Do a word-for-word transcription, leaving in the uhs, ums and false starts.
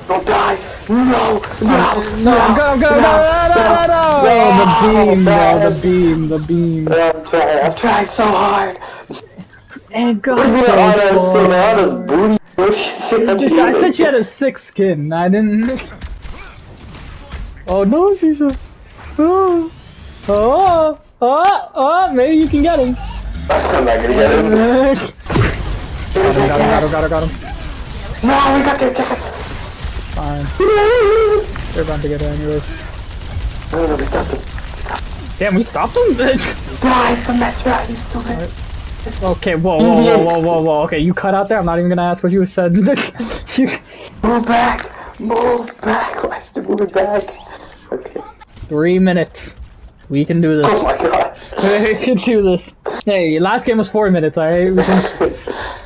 Don't die! No! No! No! Go! Go! No! No! No! No! The beam! No, the beam! The beam! I'm trying. I'm trying so hard. And God, Look so at Anna's far. Anna's booty. Just, I said she had a six skin. I didn't. Oh no, she's a. Oh, oh, oh, oh, maybe you can get him. I'm not gonna get him. Got him, got him, got him, got him, got him. No, we got their tickets. Fine. They're about to get her anyways. No, no, we stopped them. Damn, we stopped them? Die from that shot, you stupid. Okay, whoa, whoa, whoa, whoa, whoa, whoa. Okay, you cut out there. I'm not even gonna ask what you said. Move back! Move back! Lester, move it back. Okay. Three minutes. We can do this. Oh my god. We can do this. Hey, last game was four minutes, alright? We can...